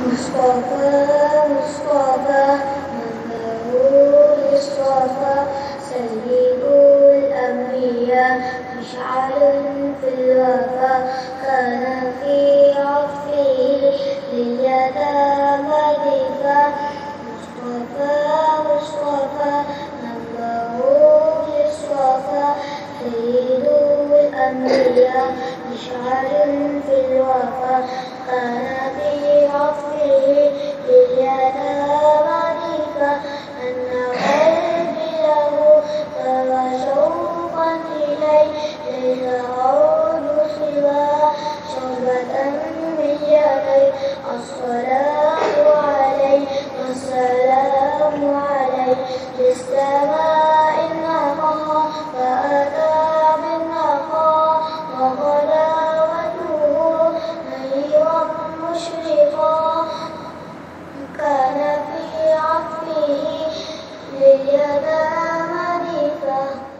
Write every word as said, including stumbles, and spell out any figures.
مصطفى مصطفى منه اصطفى سيد الأنبياء مشعل في الوفا كان في عطفه لليتامى دفا مصطفى مصطفى منه اصطفى سيد الأنبياء مشعل في الوفا كان في عطفه لليتامى دفا أن قلبي له طوى شوقا إليه ليس أرجو سوى شربة من يديه الصلاة عليه والسلام عليه للسماء النقى فأتى بالنقى وغداوته نيرا مشرقا كان في عطفه لليتامى دفا.